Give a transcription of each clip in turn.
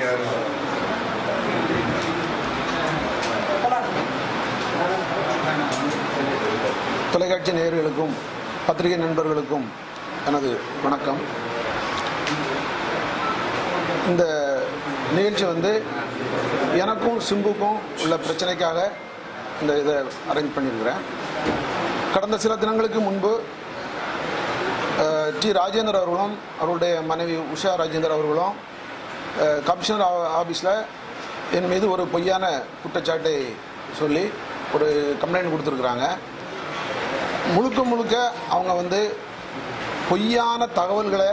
தொலைக்காட்சி நேயர்களுக்கும் பத்திரிகை நண்பர்களுக்கும் எனது வணக்கம். இந்த நிகழ்ச்சி வந்து எனக்கும் சிம்புக்கும் உள்ள பிரச்சனைக்காக இந்த இதை அரேஞ்ச் பண்ணியிருக்கிறேன். கடந்த சில தினங்களுக்கு முன்பு டி ராஜேந்தர் அவர்களும் அவருடைய மனைவி உஷா ராஜேந்தர் அவர்களும் கமிஷனர் ஆஃபீஸில் என் மீது ஒரு பொய்யான குற்றச்சாட்டை சொல்லி ஒரு கம்ப்ளைண்ட் கொடுத்துருக்குறாங்க. முழுக்க அவங்க வந்து பொய்யான தகவல்களை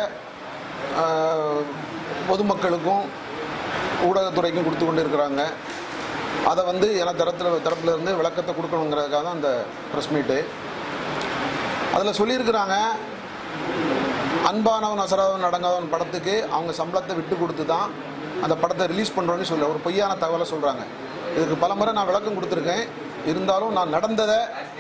பொதுமக்களுக்கும் ஊடகத்துறைக்கும் கொடுத்து கொண்டு இருக்கிறாங்க. அதை வந்து என தரப்புல இருந்து விளக்கத்தை கொடுக்கணுங்கிறதுக்காக தான் அந்த ப்ரெஸ் மீட்டு. அதில் சொல்லியிருக்கிறாங்க, அன்பானவன் அசராதவன் அடங்காதவன் படத்துக்கு அவங்க சம்பளத்தை விட்டு கொடுத்து தான் அந்த படத்தை ரிலீஸ் பண்ணுறோன்னு சொல்ல ஒரு பொய்யான தகவலை சொல்கிறாங்க. இதுக்கு பல முறை நான் விளக்கம் கொடுத்துருக்கேன். இருந்தாலும் நான் நடந்ததை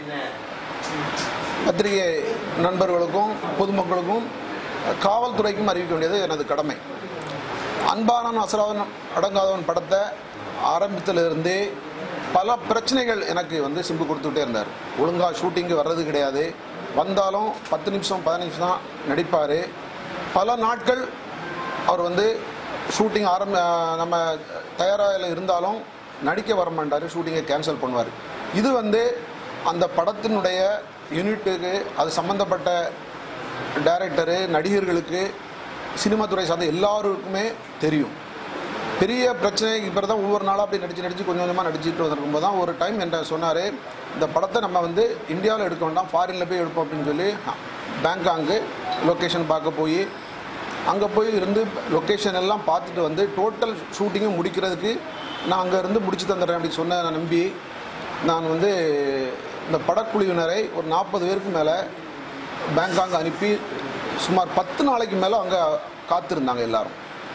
பத்திரிகை நண்பர்களுக்கும் பொதுமக்களுக்கும் காவல்துறைக்கும் அறிவிக்க வேண்டியது எனது கடமை. அன்பானவன் அசராதவன் அடங்காதவன் படத்தை ஆரம்பித்திலிருந்தே பல பிரச்சனைகள் எனக்கு வந்து சிம்பு கொடுத்துக்கிட்டே இருந்தார். ஒழுங்காக ஷூட்டிங்கு வர்றது கிடையாது. வந்தாலும் 10 நிமிஷம் 15 நிமிஷம் தான் நடிப்பார். பல நாட்கள் அவர் வந்து ஷூட்டிங் நம்ம தயாராக இருந்தாலும் நடிக்க வர மாட்டார், ஷூட்டிங்கை கேன்சல் பண்ணுவார். இது வந்து அந்த படத்தினுடைய யூனிட்டுக்கு, அது சம்மந்தப்பட்ட டைரக்டரு, நடிகர்களுக்கு, சினிமா துறை சார்ந்த எல்லாருக்குமே தெரியும். பெரிய பிரச்சனைக்கு பிறகு தான் ஒவ்வொரு நாளாக அப்படி நடித்து கொஞ்சம் கொஞ்சமாக நடிச்சுட்டு வந்திருக்கும்போது தான் ஒரு டைம் என்கிட்ட சொன்னார், இந்த படத்தை நம்ம வந்து இந்தியாவில் எடுக்க வேண்டாம், ஃபாரினில் போய் எடுப்போம் அப்படின்னு சொல்லி பேங்காங்கு லொக்கேஷன் பார்க்க போய் அங்கே போய் இருந்து லொக்கேஷன் எல்லாம் பார்த்துட்டு வந்து டோட்டல் ஷூட்டிங்கும் முடிக்கிறதுக்கு நான் அங்கே இருந்து முடிச்சு தந்துடுறேன் அப்படின்னு சொன்ன நம்பி நான் வந்து இந்த படக்குழுவினரை ஒரு 40 பேருக்கு மேலே பேங்காங் அனுப்பி சுமார் 10 நாளைக்கு மேலே அங்கே காத்திருந்தாங்க எல்லாரும்.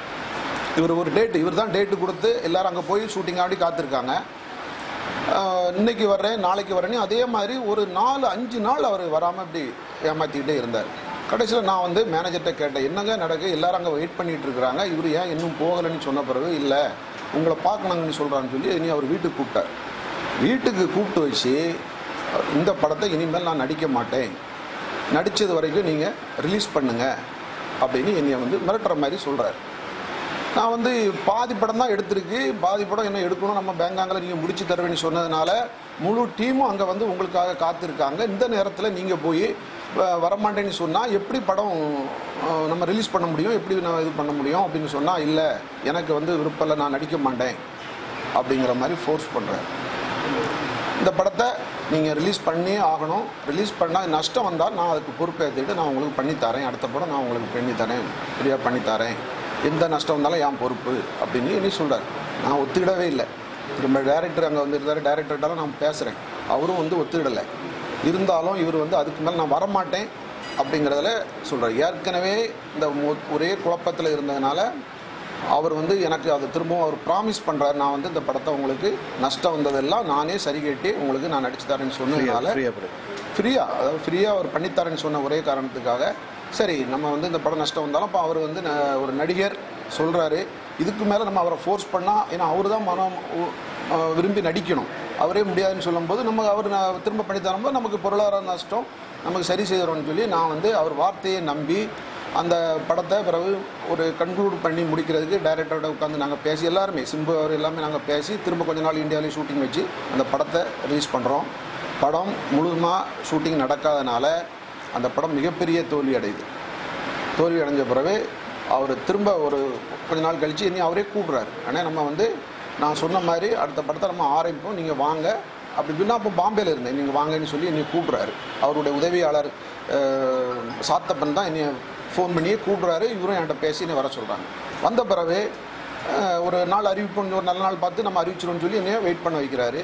இவர் தான் டேட்டு கொடுத்து எல்லாரும் அங்கே போய் ஷூட்டிங் ஆடி காத்திருக்காங்க. இன்னைக்கு வர்றேன் நாளைக்கு வரேன்னு அதே மாதிரி ஒரு 4-5 நாள் அவர் வராமல் இப்படி ஏமாற்றிக்கிட்டே இருந்தார். கடைசியில் நான் வந்து மேனேஜர்கிட்ட கேட்டேன், என்னங்க நடக்கு, எல்லாரும் அங்கே வெயிட் பண்ணிகிட்டு இருக்கிறாங்க, இவர் ஏன் இன்னும் போகலைன்னு சொன்ன பிறகு இல்லை உங்களை பார்க்கணுங்கன்னு சொல்கிறான்னு சொல்லி இனி அவர் வீட்டுக்கு கூப்பிட்டார். வீட்டுக்கு கூப்பிட்டு வச்சு இந்த படத்தை இனிமேல் நான் நடிக்க மாட்டேன், நடித்தது வரைக்கும் நீங்கள் ரிலீஸ் பண்ணுங்க அப்படின்னு என்னை வந்து மிரட்டுற மாதிரி சொல்கிறார். நான் வந்து பாதி படம் தான் எடுத்திருக்கு, பாதி படம் என்ன எடுக்கணும், நம்ம பேங்காங்கில் நீங்கள் முடிச்சு தருவேன்னு சொன்னதுனால முழு டீமும் அங்கே வந்து உங்களுக்காக காத்திருக்காங்க. இந்த நேரத்தில் நீங்கள் போய் வரமாட்டேன்னு சொன்னால் எப்படி படம் நம்ம ரிலீஸ் பண்ண முடியும், எப்படி நான் இது பண்ண முடியும் அப்படின்னு சொன்னால், இல்லை எனக்கு வந்து விருப்பம் இல்லை, நான் நடிக்க மாட்டேன் அப்படிங்கிற மாதிரி ஃபோர்ஸ் பண்ணுறேன். இந்த படத்தை நீங்கள் ரிலீஸ் பண்ணியே ஆகணும், ரிலீஸ் பண்ணால் நஷ்டம் வந்தால் நான் அதுக்கு பொறுப்பேற்றிட்டு நான் உங்களுக்கு பண்ணித்தரேன், அடுத்த படம் நான் உங்களுக்கு பண்ணித்தரேன், ஃப்ரீயாக பண்ணித்தரேன், எந்த நஷ்டம் வந்தாலும் என் பொறுப்பு அப்படின்னு என்ன சொல்கிறார். நான் ஒத்துக்கிடவே இல்லை. திரும்ப டைரக்டர் அங்கே வந்து இருந்தார், டைரக்டர்கிட்ட நான் பேசுகிறேன், அவரும் வந்து ஒத்துக்கிடலை. இருந்தாலும் இவர் வந்து அதுக்கு மேலே நான் வரமாட்டேன் அப்படிங்கிறதுல சொல்கிறார். ஏற்கனவே இந்த ஒரே குழப்பத்தில் இருந்ததுனால அவர் வந்து எனக்கு அதை திரும்பவும் அவர் ப்ராமிஸ் பண்ணுறாரு, நான் வந்து இந்த படத்தை உங்களுக்கு நஷ்டம் வந்ததெல்லாம் நானே சரி கேட்டு உங்களுக்கு நான் நடிச்சு தரேன்னு சொன்னதுனால ஃப்ரீயாக அவர் பண்ணித்தரேன்னு சொன்ன ஒரே காரணத்துக்காக சரி நம்ம வந்து இந்த படம் நஷ்டம் வந்தாலும் இப்போ அவர் வந்து ஒரு நடிகர் சொல்கிறாரு, இதுக்கு மேலே நம்ம அவரை ஃபோர்ஸ் பண்ணால், ஏன்னா அவர் தான் மனம் விரும்பி நடிக்கணும், அவரே முடியாதுன்னு சொல்லும்போது நம்ம அவர் திரும்ப பண்ணி தரும்போது நமக்கு பொருளாதார நஷ்டம் நமக்கு சரி செய்கிறோன்னு சொல்லி நான் வந்து அவர் வார்த்தையை நம்பி அந்த படத்தை பிறகு ஒரு கன்க்ளூட் பண்ணி முடிக்கிறதுக்கு டைரக்டரோட உட்காந்து நாங்கள் பேசி எல்லாருமே சிம்பு அவர் எல்லாமே நாங்கள் பேசி திரும்ப கொஞ்ச நாள் இந்தியாவிலேயே ஷூட்டிங் வச்சு அந்த படத்தை ரிலீஸ் பண்ணுறோம். படம் முழுமையாக ஷூட்டிங் நடக்காதனால அந்த படம் மிகப்பெரிய தோல்வி அடைஞ்ச பிறகு அவர் திரும்ப ஒரு கொஞ்ச நாள் கழித்து இனி அவரே கூப்பிட்றாரு, ஆனால் நம்ம வந்து நான் சொன்ன மாதிரி அடுத்த படத்தை நம்ம ஆரம்பிப்போம், நீங்கள் வாங்க அப்படி சொன்னால் அப்போ பாம்பேயில் இருந்தேன், நீங்கள் வாங்கன்னு சொல்லி என்னை கூப்பிட்றாரு. அவருடைய உதவியாளர் சாத்தப்பன் தான் என்னை ஃபோன் பண்ணியே கூப்பிட்றாரு. இவரும் என்கிட்ட பேசி என்னை வர சொல்கிறாங்க. வந்த பிறகு ஒரு நாள் அறிவிப்போம், ஒரு நல்ல நாள் பார்த்து நம்ம அறிவிச்சிடும்னு சொல்லி என்னைய வெயிட் பண்ண வைக்கிறாரு.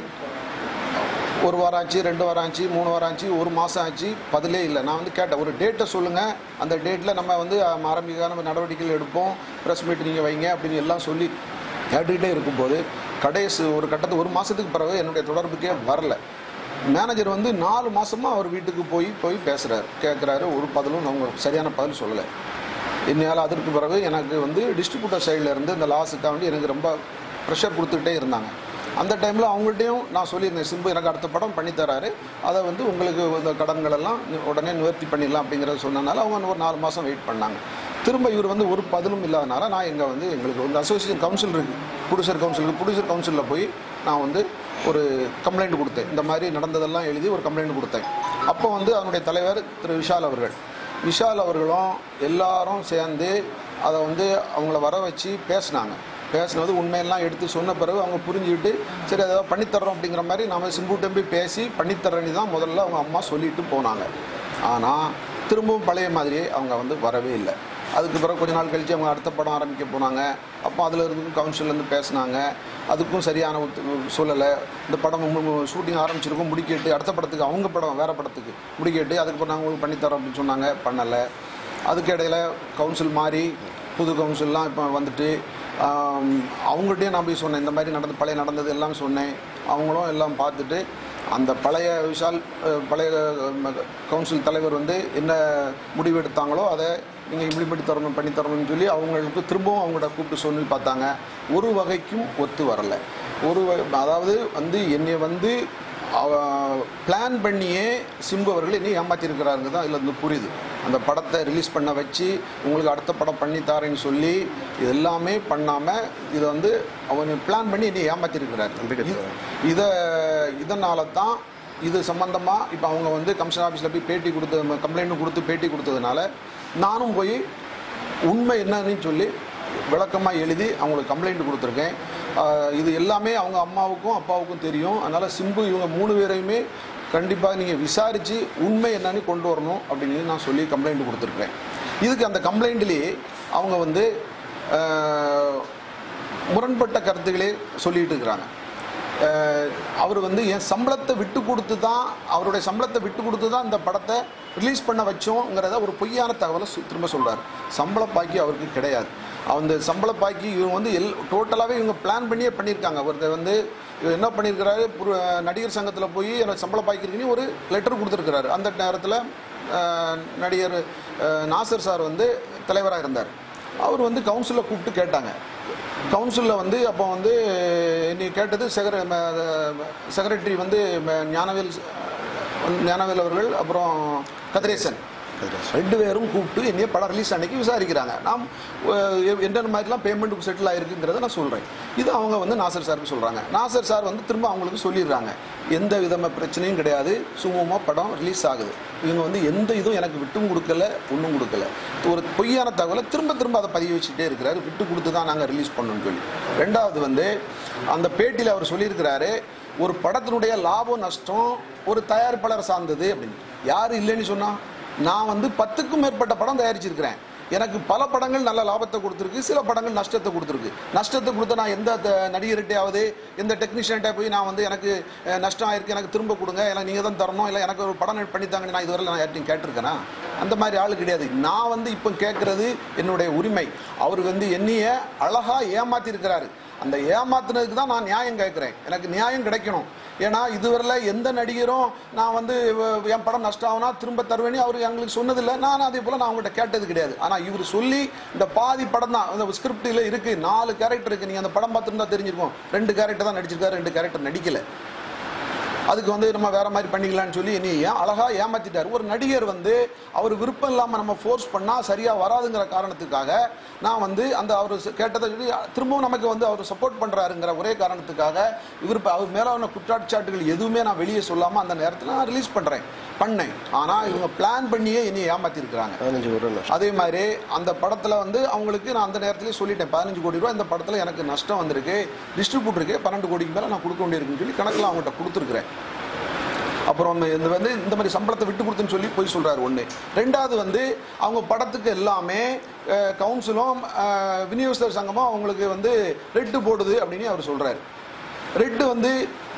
1 வாரம் ஆச்சு, 2 வாரம் ஆச்சு, 3 வாரம் ஆச்சு, 1 மாதம் ஆச்சு, பதிலே இல்லை. நான் வந்து கேட்டேன், ஒரு டேட்டை சொல்லுங்கள், அந்த டேட்டில் நம்ம வந்து ஆரம்பிக்கான நடவடிக்கைகள் எடுப்போம், ப்ரெஸ் மீட் நீங்கள் வைங்க அப்படின்னு எல்லாம் சொல்லி கேட்டுக்கிட்டே இருக்கும்போது கடைசி ஒரு கட்டத்துக்கு 1 மாதத்துக்கு பிறகு என்னுடைய தொடர்புக்கே வரல. மேனேஜர் வந்து 4 மாதமாக அவர் வீட்டுக்கு போய் பேசுகிறாரு, கேட்குறாரு, ஒரு பதிலும் அவங்க சரியான பதில் சொல்லலை. என்னால் அதற்கு பிறகு எனக்கு வந்து டிஸ்ட்ரிபியூட்டர் சைடில் இருந்து இந்த லாஸுக்காக வேண்டி எனக்கு ரொம்ப ப்ரெஷர் கொடுத்துக்கிட்டே இருந்தாங்க. அந்த டைமில் அவங்கள்ட்டையும் நான் சொல்லியிருந்தேன், சிம்பு எனக்கு அடுத்த படம் பண்ணித்தராரு, அதை வந்து உங்களுக்கு இந்த கடன்களெல்லாம் உடனே நிவர்த்தி பண்ணிடலாம் அப்படிங்கிறத சொன்னதுனால அவங்க ஒரு 4 மாதம் வெயிட் பண்ணாங்க. திரும்ப இவர் வந்து ஒரு பதிலும் இல்லாதனால நான் எங்களுக்கு வந்து அசோசியேஷன் கவுன்சில் இருக்குது, ப்ரொடியூசர் கவுன்சிலில் போய் நான் வந்து ஒரு கம்ப்ளைண்ட் கொடுத்தேன். இந்த மாதிரி நடந்ததெல்லாம் எழுதி ஒரு கம்ப்ளைண்ட் கொடுத்தேன். அப்போ வந்து அதனுடைய தலைவர் திரு விஷால் அவர்களும் எல்லாரும் சேர்ந்து அதை வந்து அவங்கள வர வச்சு பேசினது உண்மையெல்லாம் எடுத்து சொன்ன பிறகு அவங்க புரிஞ்சுக்கிட்டு சரி அதை பண்ணித்தர்றோம் அப்படிங்கிற மாதிரி நம்ம சிம்புகிட்ட போய் பேசி பண்ணித்தரேன்னு தான் முதல்ல அவங்க அம்மா சொல்லிட்டு போனாங்க. ஆனால் திரும்பவும் பழைய மாதிரியே அவங்க வந்து வரவே இல்லை. அதுக்கு பிறகு கொஞ்ச நாள் கழித்து அவங்க அடுத்த படம் ஆரம்பிக்க போனாங்க. அப்போ அதில் இருந்து கவுன்சிலேருந்து பேசினாங்க, அதுக்கும் சரியான சூழலை. இந்த படம் ஷூட்டிங் ஆரம்பிச்சிருக்கோம், முடிக்கிட்டு அடுத்த படத்துக்கு அவங்க படம் வேறு படத்துக்கு முடிக்கிட்டு அதுக்கப்புறம் நாங்கள் உங்களுக்கு பண்ணித்தரோம் அப்படின்னு சொன்னாங்க, பண்ணலை. அதுக்கு இடையில் கவுன்சில் மாறி புது கவுன்சில்லாம் இப்போ வந்துட்டு அவங்கள்ட்டையும் நான் போய் சொன்னேன், இந்த மாதிரி பழைய நடந்தது எல்லாம் சொன்னேன். அவங்களும் எல்லாம் பார்த்துட்டு அந்த பழைய பழைய கவுன்சில் தலைவர் வந்து என்ன முடிவு எடுத்தாங்களோ அதை நீங்கள் இம்ப்ளிமெண்ட் பண்ணி தரணும்னு சொல்லி அவங்களுக்கு திரும்பவும் அவங்கள்ட்ட கூப்பிட்டு சொல்லி பார்த்தாங்க. ஒரு வகைக்கும் ஒத்து வரலை. அதாவது வந்து என்னை வந்து பிளான் பண்ணியே சிம்பு அவர்கள் என்னை ஏமாற்றிருக்கிறாருங்க தான் இதில் வந்து புரியுது. அந்த படத்தை ரிலீஸ் பண்ண வச்சு உங்களுக்கு அடுத்த படம் பண்ணித்தாரேன்னு சொல்லி இது எல்லாமே பண்ணாமல் இதை வந்து அவங்க பிளான் பண்ணி என்னை ஏமாற்றிருக்கிறாரு. இதனால தான் இது சம்பந்தமாக இப்போ அவங்க வந்து கமிஷனர் ஆஃபீஸில் போய் பேட்டி கொடுத்து கம்ப்ளைண்ட்டும் கொடுத்து பேட்டி கொடுத்ததுனால நானும் போய் உண்மை என்னன்னு சொல்லி விளக்கமாக எழுதி அவங்களுக்கு கம்ப்ளைண்ட் கொடுத்துருக்கேன். இது எல்லாமே அவங்க அம்மாவுக்கும் அப்பாவுக்கும் தெரியும். அதனால் சிம்பு இவங்க 3 பேரையுமே கண்டிப்பாக நீங்கள் விசாரித்து உண்மை என்னன்னு கொண்டு வரணும் அப்படின்னு நான் சொல்லி கம்ப்ளைண்ட் கொடுத்துருக்கேன். இதுக்கு அந்த கம்ப்ளைண்ட்லேயே அவங்க வந்து முரண்பட்ட கருத்துக்களே சொல்லிகிட்டு இருக்கிறாங்க. அவர் வந்து என் சம்பளத்தை விட்டு கொடுத்து தான் இந்த படத்தை ரிலீஸ் பண்ண வச்சோங்கிறத ஒரு பொய்யான தகவலை திரும்ப சொல்கிறார். சம்பள பாக்கி அவருக்கு கிடையாது. அந்த சம்பள பாக்கி இவங்க வந்து டோட்டலாகவே இவங்க பிளான் பண்ணியே பண்ணியிருக்காங்க. அவர் வந்து என்ன பண்ணியிருக்கிறாரு, நடிகர் சங்கத்தில் போய் எனக்கு சம்பள பாக்கி இருக்குன்னு ஒரு லெட்டர் கொடுத்துருக்கிறாரு. அந்த நேரத்தில் நடிகர் நாசர் சார் வந்து தலைவராக இருந்தார். அவர் வந்து கவுன்சிலில் கூப்பிட்டு கேட்டாங்க. கவுன்சிலில் வந்து அப்போ வந்து என்னை கேட்டது செக்ரட்டரி வந்து ஞானவேல் அவர்கள், அப்புறம் கதிரேசன் 2 பேரும் கூப்பிட்டு என்னைய படம் ரிலீஸ் அன்னைக்கு விசாரிக்கிறாங்க. நாம் என்னென்ன மாதிரிலாம் பேமெண்ட்டுக்கு செட்டில் ஆகிருக்குங்கிறத நான் சொல்கிறேன். இது அவங்க வந்து நாசர் சாருக்கு சொல்கிறாங்க. நாசர் சார் வந்து திரும்ப அவங்களுக்கு சொல்லிடுறாங்க, எந்த விதமான பிரச்சனையும் கிடையாது, சுமூகமாக படம் ரிலீஸ் ஆகுது. இவங்க வந்து எந்த இதுவும் எனக்கு விட்டும் கொடுக்கல, ஒன்றும் கொடுக்கல. ஒரு பொய்யான தகவலை திரும்ப அதை பதிய வச்சுட்டே இருக்கிறாரு. விட்டு கொடுத்து தான் நாங்கள் ரிலீஸ் பண்ணணும்னு சொல்லி. 2வது வந்து அந்த பேட்டியில் அவர் சொல்லியிருக்கிறாரு, ஒரு படத்தினுடைய லாபம் நஷ்டம் ஒரு தயாரிப்பாளர் சார்ந்தது அப்படின்னு. யார் இல்லைன்னு சொன்னால், நான் வந்து 10க்கும் மேற்பட்ட படம் தயாரிச்சிருக்கிறேன். எனக்கு பல படங்கள் நல்ல லாபத்தை கொடுத்துருக்கு, சில படங்கள் நஷ்டத்தை கொடுத்துருக்கு. நஷ்டத்தை கொடுத்த நான் எந்த நடிகர்கிட்டையாவது எந்த டெக்னீஷியன்கிட்ட போய் நான் வந்து எனக்கு நஷ்டம் ஆயிருக்கு, எனக்கு திரும்ப கொடுங்க, இல்லை நீங்கள் தான் தரணும், இல்லை எனக்கு ஒரு படம் பண்ணித்தாங்க, நான் இதுவரை நான் யார்ட்டையும் கேட்டிருக்கேனா? அந்த மாதிரி ஆள் கிடையாது. நான் வந்து இப்போ கேட்குறது என்னுடைய உரிமை. அவர் வந்து என்னைய அழகாக ஏமாற்றிருக்கிறாரு. அந்த ஏமாத்துனதுக்கு தான் நான் நியாயம் கேட்குறேன். எனக்கு நியாயம் கிடைக்கணும். ஏன்னா இதுவரையில் எந்த நடிகரும் நான் வந்து என் படம் நஷ்டம் ஆகுனா திரும்ப தருவேன்னு அவர் எங்களுக்கு சொன்னதில்லை. நான் அதே போல் நான் அவங்கள்ட்ட கேட்டது கிடையாது. ஆனால் இவர் சொல்லி இந்த பாதி படம் தான் அந்த ஸ்கிரிப்டில் இருக்குது, 4 கேரக்டர் இருக்குது. நீங்கள் அந்த படம் பார்த்துருந்தா தெரிஞ்சிருக்கும். 2 கேரக்டர் தான் நடிச்சிருக்காரு, 2 கேரக்டர் நடிக்கலை. அதுக்கு வந்து நம்ம வேற மாதிரி பண்ணிக்கலாம்னு சொல்லி என்னை அழகாக ஏமாற்றிட்டார். ஒரு நடிகர் வந்து அவர் விருப்பம் இல்லாமல் நம்ம ஃபோர்ஸ் பண்ணால் சரியாக வராதுங்கிற காரணத்துக்காக நான் வந்து அந்த அவர் கேட்டதை சொல்லி திரும்பவும் நமக்கு வந்து அவர் சப்போர்ட் பண்ணுறாருங்கிற ஒரே காரணத்துக்காக அவர் மேலான குற்றச்சாட்டுகள் எதுவுமே நான் வெளியே சொல்லாமல் அந்த நேரத்தில் நான் ரிலீஸ் பண்ணேன். ஆனால் இவங்க பிளான் பண்ணியே என்னை ஏமாற்றிருக்கிறாங்க. 15 கோடி. அதே மாதிரி அந்த படத்தில் வந்து அவங்களுக்கு நான் அந்த நேரத்திலே சொல்லிட்டேன், 15 கோடி ரூபா இந்த படத்தில் எனக்கு நஷ்டம் வந்திருக்கு, டிஸ்ட்ரிபியூட்டருக்கு 12 கோடிக்கு மேலே நான் கொடுக்க வேண்டியிருக்குன்னு சொல்லி கணக்கில் அவங்கள்ட்ட கொடுத்துருக்குறேன். அப்புறம் இந்த மாதிரி சம்பளத்தை விட்டு கொடுத்துன்னு சொல்லி போய் சொல்கிறாரு. 1. 2வது வந்து அவங்க படத்துக்கு எல்லாமே கவுன்சிலும் விநியோகஸ்தர் சங்கமும் அவங்களுக்கு வந்து ரெட்டு போடுது அப்படின்னு அவர் சொல்கிறாரு. ரெட்டு வந்து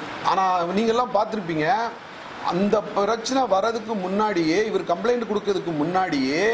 ஆனால் நீங்கள்லாம் பார்த்துருப்பீங்க, அந்த பிரச்சனை வர்றதுக்கு முன்னாடியே, இவர் கம்ப்ளைண்ட் கொடுக்கறதுக்கு முன்னாடியே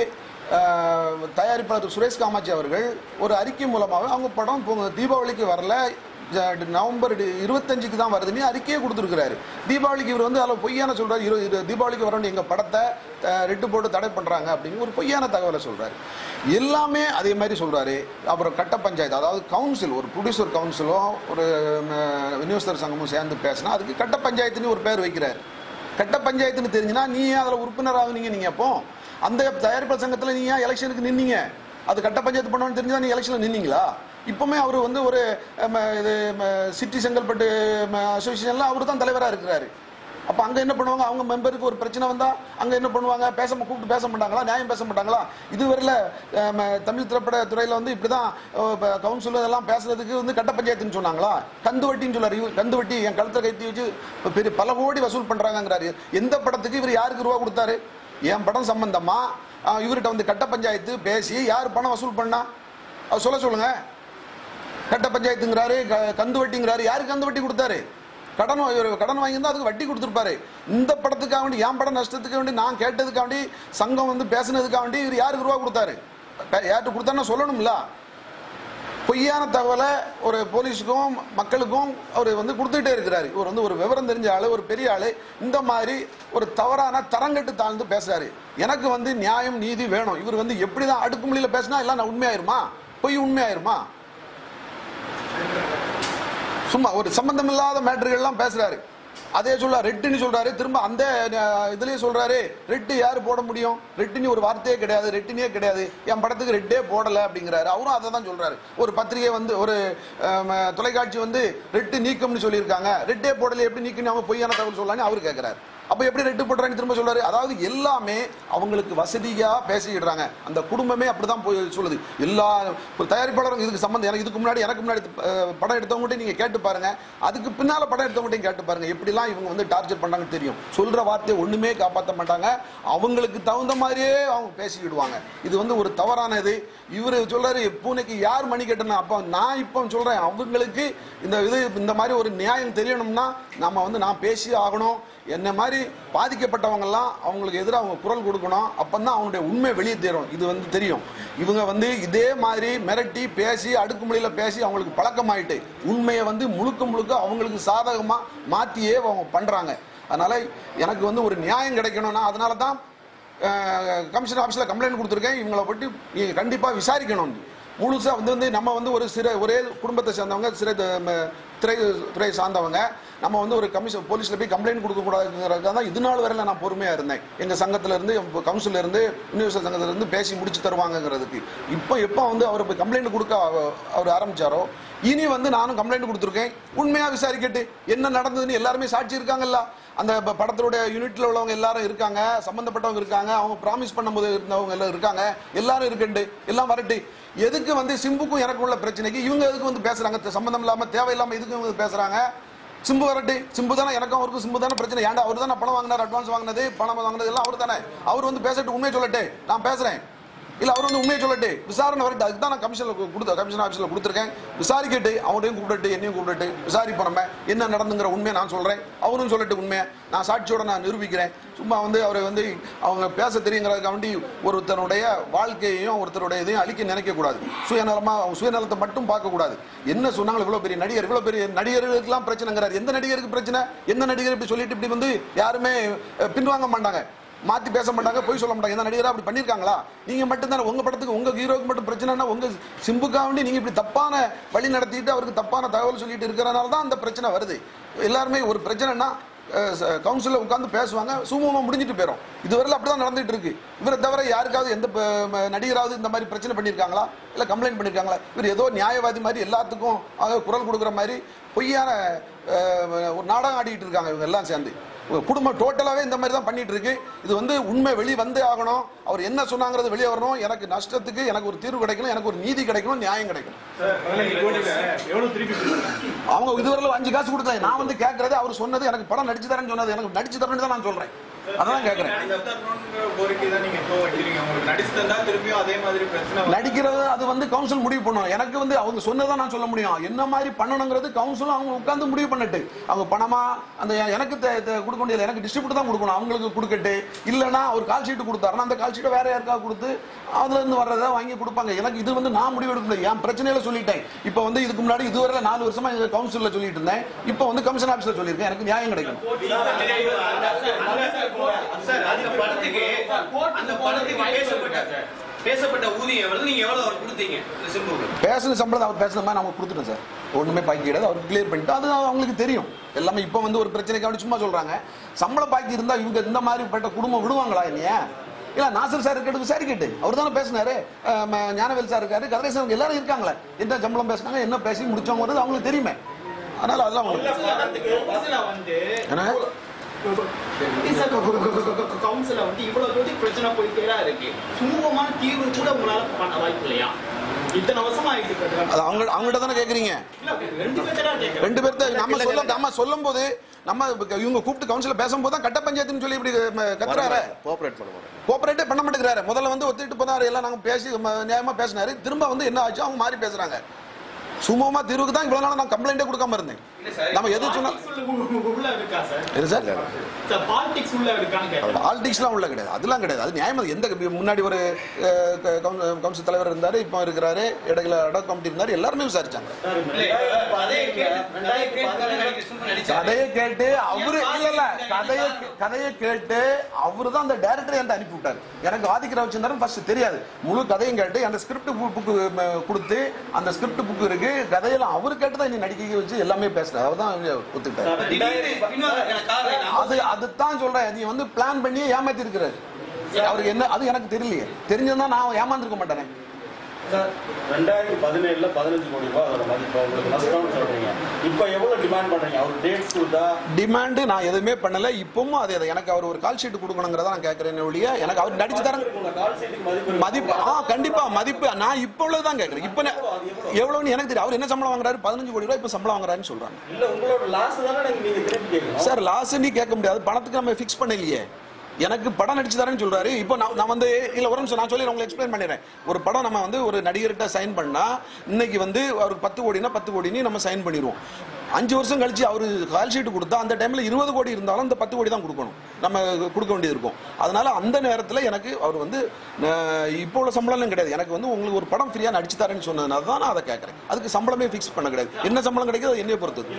தயாரிப்பாளர் சுரேஷ் காமாட்சி அவர்கள் ஒரு அறிக்கை மூலமாக அவங்க படம் தீபாவளிக்கு வரல, நவம்பர் 25க்கு தான் வருதுன்னு அறிக்கையே கொடுத்துருக்கிறாரு. தீபாவளிக்கு இவர் வந்து அதில் பொய்யான சொல்றாரு, தீபாவளிக்கு வர வேண்டிய எங்கள் படத்தை ரெட்டு போட்டு தடை பண்ணுறாங்க அப்படின்னு ஒரு பொய்யான தகவலை சொல்கிறாரு. எல்லாமே அதே மாதிரி சொல்கிறாரு. அப்புறம் கட்ட பஞ்சாயத்து, அதாவது கவுன்சில், ஒரு ப்ரொடியூசர் கவுன்சிலும் ஒரு விநியோகஸ்தர் சங்கமும் சேர்ந்து பேசினா அதுக்கு கட்ட பஞ்சாயத்துன்னு ஒரு பேர் வைக்கிறாரு. கட்ட பஞ்சாயத்துன்னு தெரிஞ்சுன்னா நீ அதில் உறுப்பினர் ஆகுனீங்க. நீங்கள் அப்போ அந்த தயாரிப்பாளர் சங்கத்தில் நீ ஏன் எலெக்ஷனுக்கு நின்னீங்க? அது கட்ட பஞ்சாயத்து பண்ணணும்னு தெரிஞ்சுதான் நீ எலெக்ஷனில் நின்னீங்களா? இப்போவுமே அவர் வந்து ஒரு இது சிட்டி செங்கல்பட்டு அசோசியேஷனில் அவர் தான் தலைவராக இருக்கிறாரு. அப்போ அங்கே என்ன பண்ணுவாங்க? அவங்க மெம்பருக்கு ஒரு பிரச்சனை வந்தால் அங்கே என்ன பண்ணுவாங்க? கூப்பிட்டு பேச மாட்டாங்களா? நியாயம் பேச மாட்டாங்களா? இதுவரையில் தமிழ் திரைப்பட துறையில் வந்து இப்படி தான் கவுன்சில் இதெல்லாம் பேசுறதுக்கு வந்து கட்ட பஞ்சாயத்துன்னு சொன்னாங்களா? கந்து வட்டின்னு சொல்லார். கந்து வட்டி என் கழுத்தை கைத்தி வச்சு பெரிய பல கோடி வசூல் பண்ணுறாங்கிறாரு. எந்த படத்துக்கு இவர் யாருக்கு ரூபா கொடுத்தாரு? என் படம் சம்பந்தமா இவர்கிட்ட வந்து கட்ட பஞ்சாயத்து பேசி யார் பணம் வசூல் பண்ணா அது சொல்லுங்க. கட்ட பஞ்சாயத்துங்கிறாரு, கந்து வட்டிங்கிறாரு. யாருக்கு கந்து வட்டி கொடுத்தாரு? கடன் வாங்கியிருந்தா அதுக்கு வட்டி கொடுத்துருப்பாரு. இந்த படத்துக்காக வேண்டி, என் படம் நஷ்டத்துக்கு வேண்டி, நான் கேட்டதுக்காக வேண்டி, சங்கம் வந்து பேசினதுக்காக வேண்டி இவர் யாருக்கு ரூபா கொடுத்தாரு? யார்கிட்ட கொடுத்தாருன்னு சொல்லணும்ல. பொய்யான தகவலை ஒரு போலீஸுக்கும் மக்களுக்கும் அவர் வந்து கொடுத்துட்டே இருக்கிறாரு. இவர் வந்து ஒரு விவரம் தெரிஞ்ச ஆளு, ஒரு பெரிய ஆளு. இந்த மாதிரி ஒரு தவறான தரங்கட்டு தாழ்ந்து பேசுறாரு. எனக்கு வந்து நியாயம் நீதி வேணும். இவர் வந்து எப்படிதான் அடுக்குமொழியில பேசினா எல்லாம் நான் உண்மையாயிருமா? பொய் உண்மையாயிருமா? சும்மா ஒரு சம்பந்தம் இல்லாத மேட்டர்கள்லாம் பேசுறாரு. அதே சொல்ல ரெட்டுன்னு சொல்றாரு. திரும்ப அந்த இதுலயே சொல்றாரு, ரெட்டு யாரு போட முடியும்? ரெட்டுன்னு ஒரு வார்த்தையே கிடையாது, ரெட்டுனே கிடையாது, என் படத்துக்கு ரெட்டே போடல அப்படிங்கிறாரு. அவரும் அதை தான் சொல்றாரு. ஒரு பத்திரிகை வந்து ஒரு தொலைக்காட்சி வந்து ரெட்டு நீக்கம்னு சொல்லியிருக்காங்க, ரெட்டே போடல எப்படி நீக்கணும் அவங்க பொய்யான தகவல் சொல்லலான்னு அவரு கேட்கிறாரு. அப்ப எப்படி ரெட்டு போடுறாங்க திரும்ப சொல்றாரு. அதாவது எல்லாமே அவங்களுக்கு வசதியா பேசிடுறாங்க. அந்த குடும்பமே அப்படிதான் போய் சொல்லுது. எல்லா தயாரிப்பாளரும் இதுக்கு சம்பந்தம். எனக்கு முன்னாடி படம் எடுத்தவங்ககிட்ட நீங்க கேட்டு பாருங்க, அதுக்கு பின்னால படம் எடுத்தவங்ககிட்ட கேட்டு பாருங்க, எப்படிலாம் இவங்க வந்து டார்ச்சர் பண்றாங்கன்னு தெரியும். சொல்ற வார்த்தையை ஒண்ணுமே காப்பாற்ற மாட்டாங்க. அவங்களுக்கு தகுந்த மாதிரியே அவங்க பேசிக்கிடுவாங்க. இது வந்து ஒரு தவறானது. இவரு சொல்றாரு, பூனைக்கு யார் மணி கட்டணும்? அப்ப நான் இப்ப சொல்றேன், அவங்களுக்கு இந்த மாதிரி ஒரு நியாயம் தெரியணும்னா நம்ம வந்து நான் பேசி ஆகணும். என்ன மாதிரி பாதிக்கப்பட்டவங்கெல்லாம் அவங்களுக்கு எதிராக அவங்க குரல் கொடுக்கணும். அப்பதான் அவங்களுடைய உண்மை வெளியே தேரும். இது வந்து தெரியும். இவங்க வந்து இதே மாதிரி மிரட்டி பேசி அடுக்குமொழியில பேசி அவங்களுக்கு பழக்கமாயிட்டு உண்மையை வந்து முழுக்க அவங்களுக்கு சாதகமா மாத்தியே அவங்க பண்றாங்க. அதனால எனக்கு வந்து ஒரு நியாயம் கிடைக்கணும்னா அதனால தான் கமிஷனர் ஆஃபீஸில் கம்ப்ளைண்ட் கொடுத்துருக்கேன். இவங்களை பற்றி நீங்க கண்டிப்பா விசாரிக்கணும். முழுசா வந்து நம்ம வந்து ஒரே குடும்பத்தை சேர்ந்தவங்க, திரை சார்ந்தவங்க. நம்ம வந்து ஒரு போலீஸ்ல போய் கம்ப்ளைண்ட் கொடுக்க கூடாதுங்கிறதுக்காக தான் இது நாள் வரையில நான் பொறுமையா இருந்தேன். எங்க சங்கத்துல இருந்து, கவுன்சில இருந்து, யூனிவர்சல் சங்கத்துல இருந்து பேசி முடிச்சு தருவாங்கிறதுக்கு. எப்ப வந்து அவர் போய் கம்ப்ளைண்ட் கொடுக்க அவர் ஆரம்பிச்சாரோ, இனி வந்து நானும் கம்ப்ளைண்ட் கொடுத்துருக்கேன். உண்மையா விசாரிக்கட்டு என்ன நடந்ததுன்னு. எல்லாருமே சாட்சி இருக்காங்கல்ல. அந்த படத்தோட யூனிட்ல உள்ளவங்க எல்லாரும் இருக்காங்க, சம்பந்தப்பட்டவங்க இருக்காங்க, அவங்க பிராமிஸ் பண்ணும்போது இருந்தவங்க எல்லாம் இருக்காங்க, எல்லாரும் இருக்குண்டு எல்லாம் வரட்டு. எதுக்கு வந்து சிம்புக்கும் எனக்கு உள்ள பிரச்சனைக்கு இவங்க எதுக்கு வந்து பேசுறாங்க? சம்பந்தம் இல்லாம தேவையில்லாம எதுக்கு வந்து பேசுறாங்க? சிம்பு வரட்டு. சிம்பு தானே எனக்கும் அவருக்கும் சிம்பு தானே பிரச்சனை. ஏன்டா அவர் தானே பணம் வாங்கினார், அட்வான்ஸ் வாங்கினது, பணம் வாங்கினது எல்லாம் அவர் தானே. அவர் வந்து பேசட்டு, உண்மையை சொல்லட்டு, நான் பேசுறேன். இல்ல அவர் வந்து உண்மையை சொல்லட்டு விசாரணை வரட்டு. அதுக்கு தான் நான் கமிஷன் ஆஃபீஸில் கொடுத்துருக்கேன். விசாரிக்கட்டு, அவரையும் கூப்பிட்டு என்னையும் கூப்பிட்டு விசாரிப்போம். என்ன நடந்துங்கிற உண்மையை நான் சொல்றேன், அவரும் சொல்லட்டு உண்மையை நான் சாட்சியோட நான் நிரூபிக்கிறேன். சும்மா வந்து அவரை வந்து அவங்க பேச தெரியுங்கிறதுக்காக வேண்டி ஒருத்தருடைய வாழ்க்கையையும் ஒருத்தருடைய இதையும் அழிக்க நினைக்க கூடாது. சுயநலத்தை மட்டும் பார்க்க கூடாது. என்ன சொன்னாங்க, இவ்வளவு பெரிய நடிகர்களுக்கெல்லாம் பிரச்சனைங்கிறார். எந்த நடிகருக்கு பிரச்சனை? எந்த நடிகர் இப்படி சொல்லிட்டு இப்படி வந்து யாருமே பின்வாங்க மாட்டாங்க, மாத்தி பேச மாட்டாங்க, போய் சொல்ல மாட்டாங்க. எந்த நடிகரா அப்படி பண்ணிருக்காங்களா? நீங்க மட்டும் தானே உங்க படத்துக்கு உங்க ஹீரோக்கு மட்டும் பிரச்சனைனா, உங்க சிம்புக்கா வேண்டி நீங்க இப்படி தப்பான வழி நடத்திட்டு அவருக்கு தப்பான தகவல் சொல்லிட்டு இருக்கிறனால தான் அந்த பிரச்சனை வருது. எல்லாருமே ஒரு பிரச்சனைனா கவுன்சிலில் உட்காந்து பேசுவாங்க, சுமூகமாக முடிஞ்சிட்டு போயிடும். இதுவரையில் அப்படிதான் நடந்துட்டு இருக்கு. இவரை தவிர யாருக்காவது எந்த நடிகராவது இந்த மாதிரி பிரச்சனை பண்ணியிருக்காங்களா? இல்லை கம்ப்ளைண்ட் பண்ணியிருக்காங்களா? இவர் ஏதோ நியாயவாதி மாதிரி எல்லாத்துக்கும் குரல் கொடுக்குற மாதிரி பொய்யான ஒரு நாடகம் ஆடிட்டு இருக்காங்க இவங்க எல்லாம் சேர்ந்து. குடும்பம் டோட்டலாகவே இந்த மாதிரி தான் பண்ணிட்டு இருக்கு. இது வந்து உண்மை வெளியே வந்தே ஆகணும். அவர் என்ன சொன்னாங்கிறது வெளியே வரணும். எனக்கு நஷ்டத்துக்கு எனக்கு ஒரு தீர்வு கிடைக்கணும், எனக்கு ஒரு நீதி கிடைக்கணும், நியாயம் கிடைக்கணும். அவங்க இதுவரையில் 5 காசு கொடுத்தாங்க. நான் வந்து கேட்கறது அவர் சொன்னது எனக்கு படம் நடிச்சு தரேன்னு சொன்னது, எனக்கு நடிச்சு தரேன்னு தான் நான் சொல்றேன். அதான் கேட்குறேன். நடிக்கிறது அது வந்து கவுன்சில் முடிவு பண்ணும். எனக்கு வந்து அவங்க சொன்னதான் நான் சொல்ல முடியும். என்ன மாதிரி பண்ணணுங்கிறது கவுன்சிலும் அவங்க உட்கார்ந்து முடிவு பண்ணிட்டு அவங்க பணமா அந்த எனக்கு கொடுக்க முடியாது, எனக்கு டிஸ்ட்ரிபியூட் தான் கொடுக்கணும், அவங்களுக்கு கொடுக்கட்டு. இல்லைன்னா ஒரு கால் ஷீட் கொடுத்தாருன்னா அந்த கால் ஷீட்டை வேற யாருக்காக கொடுத்து அதுல இருந்து வர்றதை வாங்கி கொடுப்பாங்க. எனக்கு இது வந்து நான் முடிவு எடுக்க முடியாது. என் பிரச்சனையில சொல்லிட்டேன். இப்போ வந்து இதுக்கு முன்னாடி இதுவரை 4 வருஷமா கவுன்சில்ல சொல்லிட்டு இருந்தேன். இப்போ வந்து கமிஷன் ஆபீஸ்ல சொல்லியிருக்கேன். எனக்கு நியாயம் கிடைக்கும். பேசப்பட்ட ஊதியம் எவ்வளவு, நீங்க எவ்வளவு அவர் கொடுத்தீங்க? பேசின சம்பளம் அவர் பேசின மாதிரி நம்ம கொடுத்துட்டோம் சார். ஒண்ணுமே பாக்கி கிடையாது. அவருக்கு கிளியர் பண்ணிட்டு அது அவங்களுக்கு தெரியும் எல்லாமே. இப்போ வந்து ஒரு பிரச்சனைக்காக சும்மா சொல்றாங்க. சம்பளம் பாக்கி இருந்தா இவங்க இந்த மாதிரி பட்ட குடும்பம் விடுவாங்களா? இல்லையா? இல்ல நாசர் சார் இருக்க விசாரிக்கட்டு. அவர் தானே பேசினாரு. ஞானவேல் சார் இருக்காரு, கதிரேசன் எல்லாரும் இருக்காங்களே. என்ன சம்பளம் பேசினாங்க, என்ன பேசி முடிச்சவங்க அவங்களுக்கு தெரியுமே. அதனால அதெல்லாம் கவுன்சில வந்து இவ்வளவு பிரச்சனை போயிட்டே இருக்கு. சுமூகமான தீர்வு கூட உங்களால பண்ண வாய்ப்பு இல்லையா? இத்தனை வருஷமா ஆயிட்டு அது அவங்கள்ட்ட தானே கேக்குறீங்க. ரெண்டு பேர்த்த நம்ம சொல்லும் போது நம்ம இவங்க கூப்பிட்டு கவுன்சில பேசும்போது தான் கட்ட பஞ்சாயத்துன்னு சொல்லி இப்படி கத்துறாரு. கோஆபரேட்டே பண்ண மாட்டேங்கிறாரு. முதல்ல வந்து ஒத்துட்டு போனாரு, எல்லாம் நாங்க பேசி நியாயமா பேசினாரு. திரும்ப வந்து என்ன ஆச்சு, அவங்க மாறி பேசுறாங்க. சுமூகமா தீர்வுக்கு தான் இவ்வளவு நாள் நான் கம்ப்ளைண்டே கொடுக்காம இருந்தேன். நம்ம எது சொன்னா பாலிடிக்ஸ்லாம் உள்ள கிடையாது. அதெல்லாம் கிடையாது. அது நியாயமா. எந்த முன்னாடி ஒரு கவுன்சில் தலைவர் இருந்தாரு, இப்போ இருக்கிறாரு, இடையில அட கமிட்டி இருந்தாரு, எல்லாருமே விசாரிச்சாங்க. கதையை கேட்டு அவரு இல்ல கதையை கேட்டு அவரு தான் அந்த டைரக்டர் என்கிட்ட அனுப்பி விட்டாரு. எனக்கு ஆதிக்கிற வச்சிருந்தாரு ஃபர்ஸ்ட் தெரியாது. முழு கதையும் கேட்டு அந்த ஸ்கிரிப்ட் புக்கு கொடுத்து அந்த ஸ்கிரிப்ட் புக் இருக்கு கதையெல்லாம் அவரு கேட்டுதான் இன்னும் நடிக்க வச்சு எல்லாமே பேசுறாரு. அவர்தான் ஒத்துக்கிட்டாரு. அதுதான் சொல்றேன். நீ வந்து பிளான் பண்ணி ஏமாத்தி இருக்கிறாரு. அவருக்கு என்ன அது எனக்கு தெரியலையே. தெரிஞ்சதுதான் நான் ஏமாந்துருக்க மாட்டேனே. 2017 15 கோடி ரூபாய் அதோட மதிப்பு உங்களுக்கு நஷ்டம்னு சொல்றீங்க. இப்போ எவ்வளவு டிமாண்ட் பண்றீங்க? அவர் டேட்ஸ் கொடுத்தா டிமாண்ட் நான் எதுவுமே பண்ணல. இப்பவும் அதே எனக்கு அவர் ஒரு கால் ஷீட் கொடுக்கணுங்கிறத நான் கேட்கறேன். ஒழிய எனக்கு அவர் நடிச்சு தரேன் மதிப்பு கண்டிப்பா மதிப்பு நான் இப்போ உள்ளதான் கேட்கறேன். இப்போ எவ்வளவுன்னு எனக்கு தெரியும். அவர் என்ன சம்பளம் வாங்குறாரு? 15 கோடி ரூபாய் இப்ப சம்பளம் வாங்குறாருன்னு சொல்றாங்க. இல்ல உங்களோட லாஸ் தானே நீங்க திருப்பி கேட்கணும் சார். லாஸ் நீ கேட்க முடியாது. பணத்துக்கு நம்ம ஃபிக்ஸ் பண்ணலையே. எனக்கு படம் நடிச்சு தரேன்னு சொல்றாரு. இப்போ நான் வந்து இல்ல ஒரு நிமிஷம் நான் சொல்லி உங்களுக்கு எக்ஸ்பிளைன் பண்ணிடுறேன். ஒரு படம் நம்ம வந்து ஒரு நடிகர்கிட்ட சைன் பண்ணா இன்னைக்கு வந்து அவருக்கு 10 கோடினா 10 கோடின்னு நம்ம சைன் பண்ணிடுவோம். 5 வருஷம் கழிச்சு அவரு கால் ஷீட் கொடுத்தா அந்த டைம்ல 20 கோடி இருந்தாலும் அந்த 10 கோடி தான் கொடுக்கணும். நம்ம கொடுக்க வேண்டியது இருக்கும். அதனால அந்த நேரத்தில் எனக்கு அவர் வந்து இப்போ உள்ள சம்பளம் கிடையாது. எனக்கு வந்து உங்களுக்கு ஒரு படம் ஃப்ரீயா நடிச்சு தரேன்னு சொன்னதுனால தான் நான் அதை கேட்கறேன். அதுக்கு சம்பளமே ஃபிக்ஸ் பண்ண கிடையாது. என்ன சம்பளம் கிடைக்குது என்னைய பொறுத்தது.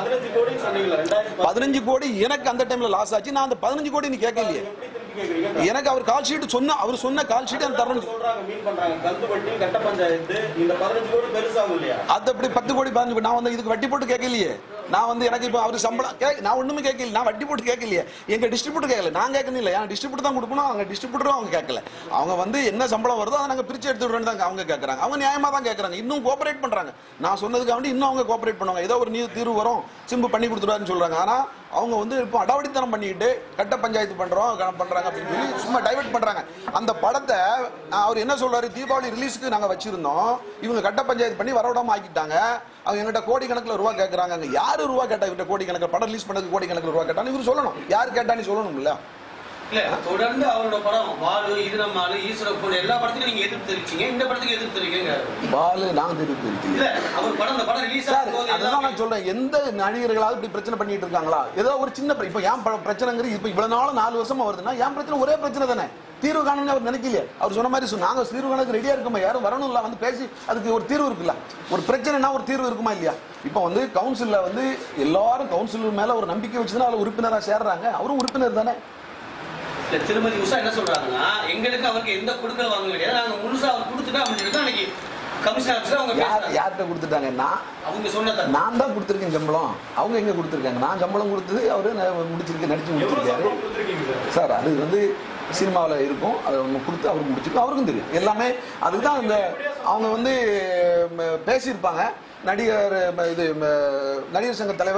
15 கோடி எனக்கு அந்த டைம்ல லாஸ் ஆச்சு. நான் அந்த 15 கோடி நீ கேட்கலையே. எனக்கு அவர் கால் ஷீட் சொன்ன அவர் சொன்ன கால் ஷீட் அந்த தரணும் சொல்றாங்க. மீன் பண்றாங்க கல்துப்பட்டி கட்ட பஞ்சாயத்து இந்த 15 கோடி பெருசாகும் இல்லையா? அது அப்படி 10 கோடி 15 கோடி நான் வந்து இதுக்கு வட்டி போட்டு கேட்கலையே. நான் வந்து எனக்கு இப்போ அவர் சம்பளம் நான் ஒண்ணுமே கேட்கல. நான் வட்டி போட்டு கேட்கலையே. எங்க டிஸ்ட்ரிபியூட்டர் கேட்கல. நான் கேட்கணும் இல்லை. ஏன்னா டிஸ்ட்ரிபியூட்டர் தான் கொடுக்கணும். அவங்க டிஸ்ட்ரிபியூட்டரும் அவங்க கேட்கல. அவங்க வந்து என்ன சம்பளம் வருதோ அதை நாங்க பிரிச்சு எடுத்து விடுறோம் தான் அவங்க கேட்கறாங்க. அவங்க நியாயமா தான் கேட்கறாங்க. இன்னும் கோஆபரேட் பண்றாங்க. நான் சொன்னதுக்காக வேண்டி இன்னும் அவங்க கோஆபரேட் பண்ணுவாங்க. ஏதோ ஒரு தீர்வு வரும் சிம்பு பண்ணி கொடுத்துருவாருன்னு சொல்றாங்க. ஆனா அவங்க வந்து இப்போ அடாவடித்தனம் பண்ணிட்டு கட்ட பஞ்சாயத்து பண்றாங்க அப்படின்னு சொல்லி சும்மா டைவர்ட் பண்றாங்க. அந்த படத்தை அவர் என்ன சொல்றாரு, தீபாவளி ரிலீஸ்க்கு நாங்க வச்சிருந்தோம், இவங்க கட்ட பஞ்சாயத்து பண்ணி வரவிடாம ஆக்கிட்டாங்க. அவங்க எங்கிட்ட கோடி கணக்கில் ரூபா கேட்கறாங்க. யாரு ரூபா கேட்டா? இவங்க கோடி கணக்கில் படம் ரிலீஸ் பண்ணதுக்கு கோடி கணக்கில் ரூபா கேட்டான்னு இவர் சொல்லணும். யாரு கேட்டான்னு சொல்லணும் இல்ல. இல்ல தொடர்ந்து அவரோட படம் வாலு, இது நம்மாலு, ஈஸ்வர போல எல்லா படத்துக்கும் நீங்க எதிர்ப்பு தெரிவிச்சீங்க. இந்த படத்துக்கு எதிர்ப்பு தெரிவிக்கீங்க. வாலு நாங்க எதிர்ப்பு தெரிவிச்சீங்க. இல்ல அவர் படம் இந்த படம் ரிலீஸ் ஆகும்போது அதான் நான் சொல்றேன். எந்த நடிகர்களாவது இப்படி பிரச்சனை பண்ணிட்டு இருக்காங்களா? ஏதோ ஒரு சின்ன இப்ப ஏன் பிரச்சனைங்கிறது இப்ப இவ்வளவு நாள் 4 வருஷமா வருதுன்னா ஏன் பிரச்சனை ஒரே பிரச்சனை தானே. தீர்வு காணணும்னு அவர் நினைக்கலையே. அவர் சொன்ன மாதிரி நாங்க தீர்வு காணக்கு ரெடியா இருக்குமா? யாரும் வரணும் இல்ல வந்து பேசி அதுக்கு ஒரு தீர்வு இருக்குல்ல. ஒரு பிரச்சனைனா ஒரு தீர்வு இருக்குமா இல்லையா? இப்ப வந்து கவுன்சில்ல வந்து எல்லாரும் கவுன்சில் மேல ஒரு நம்பிக்கை வச்சுதான் அதுல உறுப்பினரா சேர்றாங்க. அவரும் உறுப்பினர் தானே. திருமதி உஷா என்ன சொல்றாங்கன்னா, எங்களுக்கு அவருக்கு எந்த கொடுக்கல் வாங்க கிடையாது, நாங்க முழுசா அவர் கொடுத்துட்டா அப்படின்னு அன்னைக்கு கமிஷனர் ஆபீஸ்ல அவங்க யார்கிட்ட கொடுத்துட்டாங்க? அவங்க சொன்னதா நான் தான் கொடுத்துருக்கேன் சம்பளம். அவங்க எங்க கொடுத்துருக்காங்க? நான் சம்பளம் கொடுத்தது அவரு முடிச்சிருக்கேன், நடிச்சு முடிச்சிருக்காரு சார். அது வந்து சினிமாவில் இருக்கும். அதை கொடுத்து அவருக்கு முடிச்சிருக்கோம். அவருக்கும் தெரியும் எல்லாமே. அதுதான் இந்த அவங்க வந்து பேசியிருப்பாங்க. நடிகர் சங்க தலைவரும்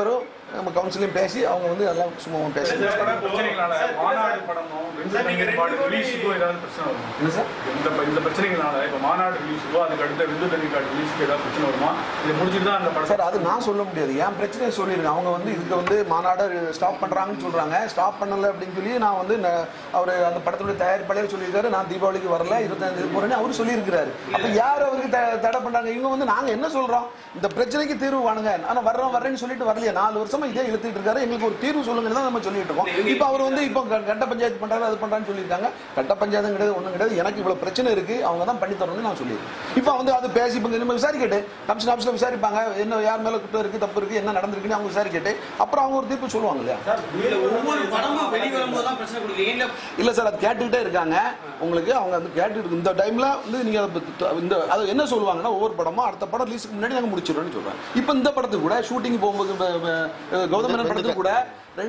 நம்ம கவுன்சிலையும் பேசி அவங்க வந்து எல்லாம் சும்மாவும் பேசி மாநாடு படமும் ரிலீஸுக்கோ ஏதாவது பிரச்சனை வரும் இல்லை சார்? இந்த பிரச்சனைகளால இப்போ மாநாடு ரிலீஸுக்கோ அதுக்கு அடுத்த விந்து தனிக்காடு ரிலீஸுக்கு ஏதாவது பிரச்சனை வருமா? இதை முடிச்சுட்டு தான் அந்த படம் சார் அது நான் சொல்ல முடியாது. என் பிரச்சனையை சொல்லியிருக்கேன். அவங்க வந்து இதுக்கு வந்து மாநாடு ஸ்டாப் பண்ணுறாங்கன்னு சொல்கிறாங்க. ஸ்டாப் பண்ணலை அப்படின்னு சொல்லி நான் வந்து அவர் அந்த படத்துடைய தயாரிப்பாளர் சொல்லியிருக்காரு, நான் தீபாவளிக்கு வரல 25 போகிறேன்னு அவர் சொல்லியிருக்கிறாரு. அப்போ யார் அவருக்கு தடை பண்ணுறாங்க? இவங்க வந்து நாங்கள் என்ன சொல்கிறோம், இந்த பிரச்சனைக்கு தீர்வு வாணுங்க, ஆனால் வர்றேன்னு சொல்லிட்டு வரலையே, 4 வருஷமா இதே இழுத்துட்டு இருக்காரு, எங்களுக்கு ஒரு தீர்வு சொல்லுங்கன்னு தான் நம்ம சொல்லிட்டு இருக்கோம். இப்போ அவர் வந்து இப்போ கட்ட பஞ்சாயத்து பண்றாரு, அது பண்றான்னு சொல்லியிருக்காங்க. கட்ட பஞ்சாயத்து கிடையாது, ஒன்றும் கிடையாது. எனக்கு இவ்வளவு பிரச்சனை இருக்கு, அவங்க தான் பண்ணி தரணும்னு நான் சொல்லியிருக்கேன். இப்போ வந்து அது பேசி இப்போ நம்ம விசாரிக்கட்டு கமிஷன் ஆஃபீஸ்ல விசாரிப்பாங்க, என்ன யார் மேல குற்றம் இருக்கு, தப்பு இருக்கு, என்ன நடந்திருக்குன்னு அவங்க விசாரிக்கட்டு அப்புறம் அவங்க ஒரு தீர்ப்பு சொல்லுவாங்க இல்லையா? ஒவ்வொரு படமும் வெளிவரும்போது தான் பிரச்சனை கொடுக்குறீங்க இல்ல சார், அது கேட்டுக்கிட்டே இருக்காங்க. உங்களுக்கு அவங்க வந்து கேட்டுட்டு இந்த டைம்ல வந்து நீங்க இந்த அது என்ன சொல்லுவாங்கன்னா, ஒவ்வொரு படமும் அடுத்த படம் ரிலீஸ்க்கு முன்னாடி நாங்கள் முடிச்சிடுறோம்னு சொல்றாங்க. இப்போ இந்த படத்துக்கு கூட ஷூட்டிங் போகும்போது கௌதம் மேனன் படத்துக்கு கூட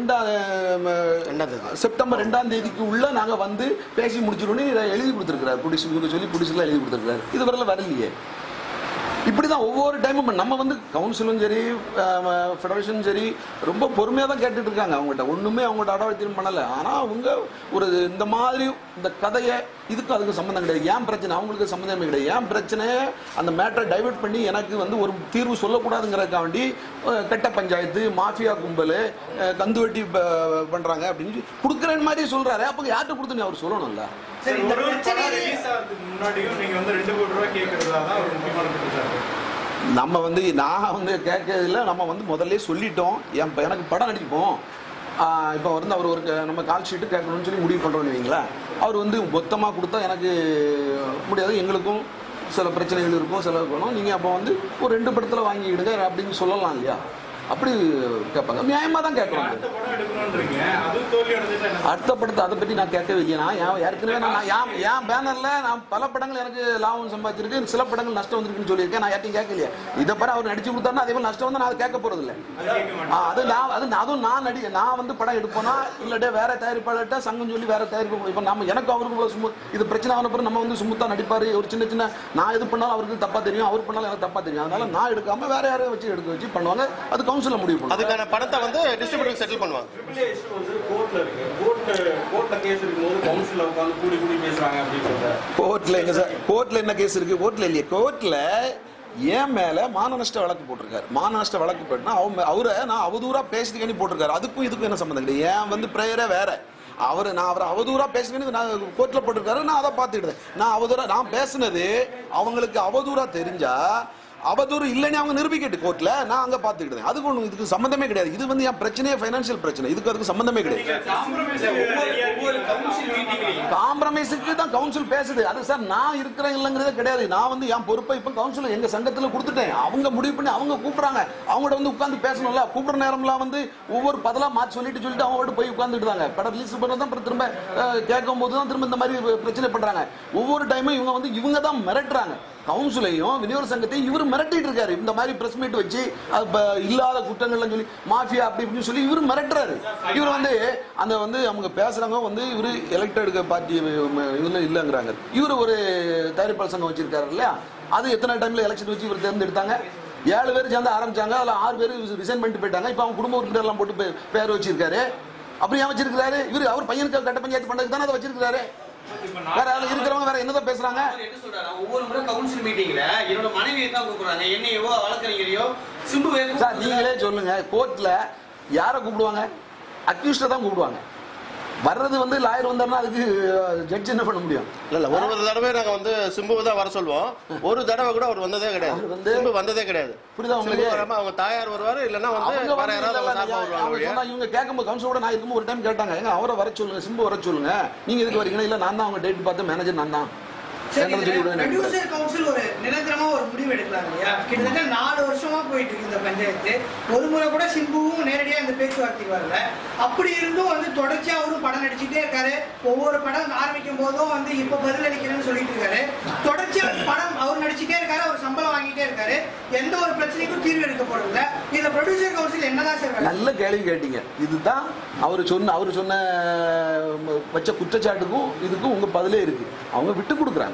செப்டம்பர் 2ஆம் தேதிக்கு உள்ள நாங்க வந்து பேசி முடிச்சிடணும்னு எழுதி கொடுத்துருக்காரு. ப்ரொடியூசர் சொல்லி ப்ரொடியூசர்லாம் எழுதி கொடுத்துருக்காரு. இது வரல வரலையே. இப்படிதான் ஒவ்வொரு டைமும் நம்ம வந்து கவுன்சிலும் சரி ஃபெடரேஷனும் சரி ரொம்ப பொறுமையாக தான் கேட்டுட்டு இருக்காங்க. அவங்ககிட்ட ஒன்றுமே அவங்கள்ட்ட அடவத்தியம் பண்ணலை. ஆனால் அவங்க ஒரு இந்த மாதிரி இந்த கதையை இதுக்கும் அதுக்கு சம்மந்தம் கிடையாது. ஏன் பிரச்சனை அவங்களுக்கு சம்மந்தமே கிடையாது. ஏன் பிரச்சனையை அந்த மேட்டரை டைவெர்ட் பண்ணி எனக்கு வந்து ஒரு தீர்வு சொல்லக்கூடாதுங்கிறதுக்காண்டி கட்ட பஞ்சாயத்து, மாஃபியா கும்பல், கந்து வெட்டி பண்ணுறாங்க அப்படின்னு கொடுக்குறேன் மாதிரி சொல்கிறாரு. அப்போ யார்கிட்ட கொடுத்துன்னு அவர் சொல்லணும்ல. நம்ம வந்து நான் வந்து கேட்கறதில்ல, நம்ம வந்து முதல்ல சொல்லிட்டோம். எனக்கு படம் நடிப்போம் இப்போ வந்து அவர் ஒரு நம்ம கால் ஷீட்டு கேட்கணும்னு சொல்லி முடிவு பண்ணுறோன்னு வைங்களேன். அவர் வந்து மொத்தமாக கொடுத்தா எனக்கு முடியாது, எங்களுக்கும் சில பிரச்சனைகள் இருக்கும், செலவு வேணும், நீங்கள் அப்போ வந்து ஒரு 2 படத்தில் வாங்கிக்கிடுங்க அப்படின்னு சொல்லலாம் இல்லையா? அப்படி கேட்பாங்க. நியாயமாக தான் கேட்குறாங்க. அடுத்த படத்தை அதை பற்றி நான் கேட்கவே இல்லையா? நான் ஏற்கனவே நான் என் பேனரில் நான் பல படங்கள் எனக்கு லாபம் சம்பாதிச்சிருக்கு, சில படங்கள் நஷ்டம் வந்துருக்குன்னு சொல்லியிருக்கேன். நான் யார்ட்டையும் கேட்கலையே. இதை பாரு அவர் நடிச்சு கொடுத்தாருன்னா அதே மாதிரி நஷ்டம் வந்து நான் அதை கேட்க போகிறது இல்லை. அதுவும் நான் வந்து படம் எடுப்போனா இல்லாட்டே வேற தயாரிப்பாளர்கிட்ட சங்கம் சொல்லி வேற தயாரிப்பு. இப்போ நம்ம எனக்கு அவருக்கு இது பிரச்சனை ஆன பிறகு நம்ம வந்து சுமுத்தா நடிப்பார். ஒரு சின்ன சின்ன நான் எது பண்ணாலும் அவருக்கு தப்பா தெரியும், அவர் பண்ணாலும் எனக்கு தப்பா தெரியும். அதனால நான் எடுக்காம வேற யாரையும் வச்சு எடுக்க வச்சு பண்ணுவாங்க. அது கவுன்சில்ல முடிவு பண்ணுவாங்க. அதுக்கான படத்தை வந்து டிஸ்ட்ரிபியூட்டர் செட்டில் பண்ணுவாங்க. கோர்ட்ல எங்க சார், கோர்ட்ல என்ன கேஸ் இருக்கு? கோர்ட்ல இல்லையே. கோர்ட்ல ஏன் மேல மான நஷ்ட வழக்கு போட்டிருக்காரு. மான நஷ்ட வழக்கு போட்டுனா அவரை நான் அவதூறா பேசுறதுக்காண்டி போட்டிருக்காரு. அதுக்கும் இதுக்கும் என்ன சம்பந்தம் கிடையாது. ஏன் வந்து பிரேயரே வேற. நான் அவரை அவதூறா பேசுனது நான் கோர்ட்ல போட்டிருக்காரு. நான் அதை பார்த்துக்கிட்டேன். நான் அவதூறா நான் பேசுனது அவங்களுக்கு அவதூறா தெரிஞ்சா அவதூறு இல்லைன்னு அவங்க நிரூபிக்கட்டு கோர்ட்ல. நான் அங்க பாத்துக்கிட்டேன். அதுக்கு ஒண்ணு இதுக்கு சம்பந்தமே கிடையாது. இது வந்து என் பிரச்சனையே ஃபைனான்சியல் பிரச்சனை. இதுக்கு அதுக்கு சம்பந்தமே கிடையாது. காம்ப்ரமைஸுக்கு தான் கவுன்சில் பேசுது. அது சார் நான் இருக்கிறேன் இல்லைங்கிறதே கிடையாது. நான் வந்து என் பொறுப்பை இப்ப கவுன்சில் எங்க சங்கத்துல கொடுத்துட்டேன். அவங்க முடிவு பண்ணி அவங்க கூப்பிடுறாங்க. அவங்கள்ட்ட வந்து உட்கார்ந்து பேசணும்ல. கூப்பிடுற நேரம்லாம் வந்து ஒவ்வொரு பதிலா மாற்றி சொல்லிட்டு அவங்க போய் உட்கார்ந்துட்டாங்க. படம் ரிலீஸ் பண்ணதான் திரும்ப கேட்கும் போது தான் திரும்ப இந்த மாதிரி பிரச்சனை பண்றாங்க. ஒவ்வொரு டைமும் இவங்க தான் மிரட்டுறாங்க. கவுன்சிலையும் விநியோக சங்கத்தையும் இவரு மிரட்டிட்டு இருக்காரு. இந்த மாதிரி பிரஸ் மீட் வச்சு இல்லாத குற்றங்கள்லாம் சொல்லி மாஃபியா அப்படி இப்படின்னு சொல்லி இவரு மிரட்டுறாரு. இவர் வந்து அந்த வந்து அவங்க பேசுறவங்க வந்து இவரு எலெக்டட் பார்ட்டி இதுல இல்லைங்கிறாங்க. இவரு ஒரு தயாரிப்பாளர் சங்கம் வச்சிருக்காரு இல்லையா? அது எத்தனை டைம்ல எலெக்ஷன் வச்சு இவர் தேர்ந்தெடுத்தாங்க. 7 பேர் சேர்ந்து ஆரம்பிச்சாங்க. அதுல 6 பேர் ரிசைன் பண்ணிட்டு போயிட்டாங்க. இப்ப அவங்க குடும்ப உறுப்பினர் எல்லாம் போட்டு பேர் வச்சிருக்காரு. அப்படி ஏன் வச்சிருக்காரு? இவரு அவர் பையனுக்கு கட்ட பஞ்சாயத்து பண்ணதுக்கு தானே அதை வச்சிருக்காரு. வேற இருக்கிறவங்க வேற என்னதான் பேசுறாங்க? என்ன சொல்றாங்க? ஒவ்வொரு முறை கவுன்சில் மீட்டிங்ல என்னோட மனைவியை தான் கூப்பிடுறாங்க. என்னையோ வழக்கறிஞரையோ சிம்புவே சார் நீங்களே சொல்லுங்க. கோர்ட்ல யாரை கூப்பிடுவாங்க? அக்யூஸ்ட தான் கூப்பிடுவாங்க. வர்றது வந்து லாயர் வந்தாருன்னா அதுக்கு ஜட்ஜ் என்ன பண்ண முடியும்? இல்ல ஒரு தடவை நாங்க வந்து சிம்புவை தான் வர சொல்லுவோம். ஒரு தடவை கூட அவர் வந்ததே கிடையாது. சிம்பு வந்ததே கிடையாது. புரியுதா உங்களுக்கு? அவங்க தாயார் வருவாரு, இல்லன்னா வந்து வேற யாராவது. இவங்க கேட்கும்போது கவுன்சிலோட நான் இருக்கும்போது ஒரு டைம் கேட்டாங்க, எங்க அவரை வர சொல்லுங்க, சிம்பு வர சொல்லுங்க, நீங்க எதுக்கு வரீங்கன்னா இல்ல நான் தான் அவங்க டேட் பார்த்து மேனேஜர் நான் தான். ப்ரொடியூசர் கவுன்சில் ஒரு நிரந்தரமா ஒரு முடிவு எடுக்கலாம் இல்லையா? கிட்டத்தட்ட 4 வருஷமா போயிட்டு இருக்கு இந்த பஞ்சாயத்து. ஒரு முறை கூட சிம்புவும் நேரடியா இந்த பேச்சுவார்த்தைக்கு வரல. அப்படி இருந்தும் வந்து தொடர்ச்சியா அவரும் படம் நடிச்சுட்டே இருக்காரு. ஒவ்வொரு படம் ஆரம்பிக்கும் போதும் வந்து இப்ப பதில் அளிக்கிறேன்னு சொல்லிட்டு இருக்காரு. தொடர்ச்சியா படம் அவர் நடிச்சுட்டே இருக்காரு. அவர் சம்பளம் வாங்கிட்டே இருக்காரு. எந்த ஒரு பிரச்சனைக்கும் தீர்வு எடுக்கப்படுது. இந்த ப்ரொடியூசர் கவுன்சில் என்னதான் செய்வாங்க? நல்ல கேள்வி கேட்டீங்க. இதுதான் அவரு சொன்ன வச்ச குற்றச்சாட்டுக்கும் இதுக்கும் உங்க பதிலே இருக்கு. அவங்க விட்டு கொடுக்குறாங்க.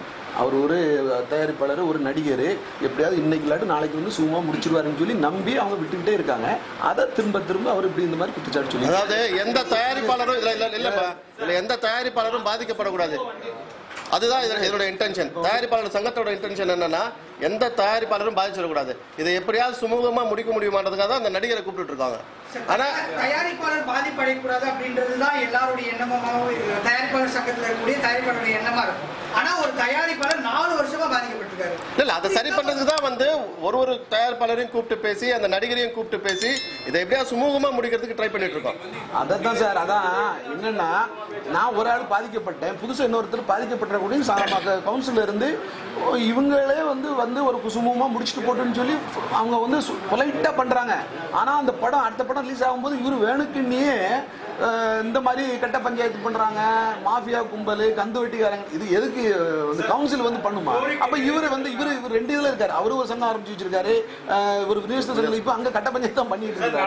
அவர் ஒரு தயாரிப்பாளர், ஒரு நடிகர், எப்படியாவது இன்னைக்கு இல்லாட்டி நாளைக்கு வந்து சும்மா முடிச்சிருவாருன்னு சொல்லி நம்பி அவங்க விட்டுக்கிட்டே இருக்காங்க. அதை திரும்ப அவர் இப்படி இந்த மாதிரி குற்றச்சாட்டு சொல்லி, அதாவது எந்த தயாரிப்பாளரும் இல்லப்பா, இதுல எந்த தயாரிப்பாளரும் பாதிக்கப்படக்கூடாது. அதுதான் இதோட இன்டென்ஷன். தயாரிப்பாளர் சங்கத்தோட இன்டென்ஷன் என்னன்னா எந்த தயாரிப்பாளரும் பாதிச்சிடக்கூடாது. இதை எப்படியாவது சுமூகமா முடிக்க முடியுமான்றதுக்காக தான் அந்த நடிகரை கூப்பிட்டு இருக்காங்க. ஆனா தயாரிப்பாளர் பாதிப்படையக்கூடாது அப்படின்றதுதான் எல்லாருடைய எண்ணமாகவும் தயாரிப்பாளர் சங்கத்தில் இருக்கக்கூடிய தயாரிப்பாளருடைய எண்ணமா இருக்கும். ஆனா ஒரு தயாரிப்பாளர் 4 வருஷமா பாதிக்கப்பட்டிருக்காரு. இல்ல அதை சரி பண்றதுக்கு தான் வந்து ஒரு தயாரிப்பாளரையும் கூப்பிட்டு பேசி அந்த நடிகரையும் கூப்பிட்டு பேசி இதை எப்படியா சுமூகமா முடிக்கிறதுக்கு ட்ரை பண்ணிட்டு இருக்கோம். அதான் சார், அதான் என்னன்னா நான் ஒரு ஆள் பாதிக்கப்பட்டேன், புதுசா இன்னொருத்தர் பாதிக்கப்பட்ட கூட கவுன்சில இருந்து இவங்களே வந்து ஒரு குசுமமா முடிச்சுட்டு போட்டுன்னு சொல்லி அவங்க வந்து பொலைட்டா பண்றாங்க. ஆனா அந்த படம் அடுத்த படம் ரிலீஸ் ஆகும்போது இவரு வேணுக்குன்னே இந்த மாதிரி கட்ட பஞ்சாயத்து பண்றாங்க, மாஃபியா கும்பல், கந்து வெட்டிக்காரங்க. இது எதுக்கு வந்து கவுன்சில் வந்து பண்ணுமா? அப்ப இவர் 2 இதுல இருக்காரு. அவரு ஒரு சங்கம் ஆரம்பிச்சு வச்சிருக்காரு, ஒரு விநியோக சங்கம். இப்ப அங்க கட்ட பஞ்சாயத்து தான் பண்ணிட்டு இருக்காரு.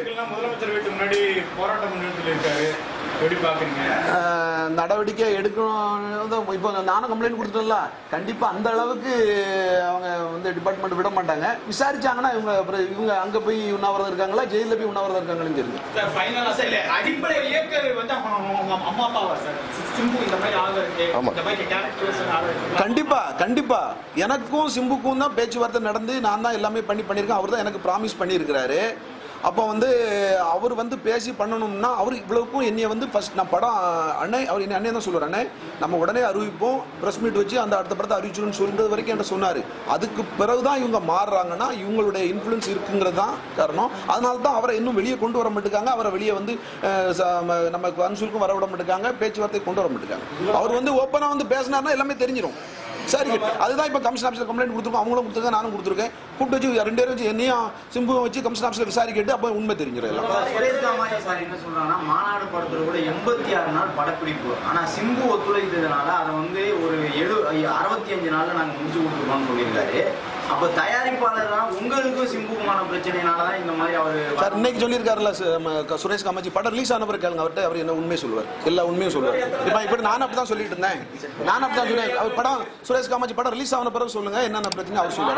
நடவடிக்கை எடுக்கணும். இப்போ நானும் கம்ப்ளைண்ட் கொடுத்துட்டோம்ல, கண்டிப்பா அந்த அளவுக்கு அவங்க வந்து டிபார்ட்மெண்ட் விட மாட்டாங்க. விசாரிச்சாங்கன்னா இவங்க அங்க போய் உண்ணாவிரதம் இருக்காங்களா, ஜெயில போய் உண்ணாவிரதம் இருக்காங்கன்னு தெரியும். அடிப்படை இயக்கர் வந்து அம்மா அப்பாவா சார் சிம்பு இந்த மாதிரி ஆகுறதுக்கு, இந்த மாதிரி கேரக்டர்ஸ் ஆகுறதுக்கு? கண்டிப்பா எனக்கும் சிம்புக்கும் தான் பேச்சுவார்த்தை நடந்து நான் தான் எல்லாமே பண்ணியிருக்கேன். அவர் தான் எனக்கு ப்ராமிஸ் பண்ணியிருக்கிறாரு. அப்போ வந்து அவர் வந்து பேசி பண்ணணும்னா அவர் இவ்வளவுக்கும் என்னைய வந்து ஃபர்ஸ்ட் நான் படம் அவர் என்ன அண்ணன் தான் சொல்லுவார், அண்ணே நம்ம உடனே அறிவிப்போம், ப்ரெஸ் மீட் வச்சு அந்த அடுத்த படத்தை அறிவிச்சிடும்னு சொல்றது வரைக்கும் என்கிட்ட சொன்னார். அதுக்கு பிறகுதான் இவங்க மாறுறாங்கன்னா இவங்களுடைய இன்ஃப்ளூயன்ஸ் இருக்குங்கிறது தான் காரணம். அதனால தான் அவரை இன்னும் வெளியே கொண்டு வர மாட்டேங்காங்க, அவரை வெளியே வந்து நம்ம கவுன்சிலுக்கும் வர விட மாட்டேங்காங்க, பேச்சுவார்த்தை கொண்டு வர மாட்டேங்காங்க. அவர் வந்து ஓப்பனாக வந்து பேசினார்னா எல்லாமே தெரிஞ்சிடும். சரி, அதுதான் இப்போ கமிஷன் ஆஃபீஸில் கம்ப்ளைண்ட் கொடுத்துருக்கோம், அவங்களும் கொடுத்துருக்கேன், நானும் கொடுத்துருக்கேன். கூப்பிட்டு வச்சு 2 பேரும் வச்சு என்னையும் சிம்புவை வச்சு கமிஷன் ஆஃபீஸில் விசாரிக்கிட்டு அப்போ உண்மை தெரிஞ்சிடும். சுரேஷ் காமாட்சி சார் என்ன சொல்றாங்கன்னா, மாநாடு படத்துல கூட 86 நாள் படப்பிடிப்பு, ஆனா சிம்பு ஒத்துழைத்ததுனால அதை வந்து ஒரு 65 நாள்ல நாங்க முடிச்சு கொடுத்துருக்கோம்னு சொல்லியிருக்காரு. அப்ப தயாரிப்பாளர் உங்களுக்கும் சிம்புக்குமான பிரச்சனைனாலதான் இந்த மாதிரி அவரு சார் இன்னைக்கு சொல்லியிருக்காருல்ல சுரேஷ் காமாட்சி படம் ரிலீஸ் ஆன பிறகு கேளுங்க அவர்கிட்ட, அவர் என்ன உண்மையை சொல்லுவார், எல்லா உண்மையும் சொல்லுவார். இப்படி நானும் அப்படிதான் சொல்லிட்டு இருந்தேன், நானும் அப்படிதான் சொல்லுவேன். அவர் படம் சுரேஷ் காமாட்சி படம் ரிலீஸ் ஆன பிறகு சொல்லுங்க என்னென்ன பிரச்சனை அவர் சொல்லுவார்.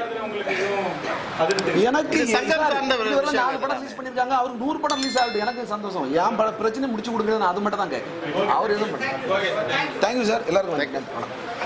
எனக்கு 4 படம் ரிலீஸ் பண்ணிருக்காங்க, அவருக்கு 100 படம் ரிலீஸ் ஆகுது, எனக்கு சந்தோஷம். என் பிரச்சனை முடிச்சு கொடுக்குறது நான் அது மட்டும் தான் கேட்க, அவர் எதுவும் பண்ண. தேங்க்யூ சார், எல்லாருக்கும்.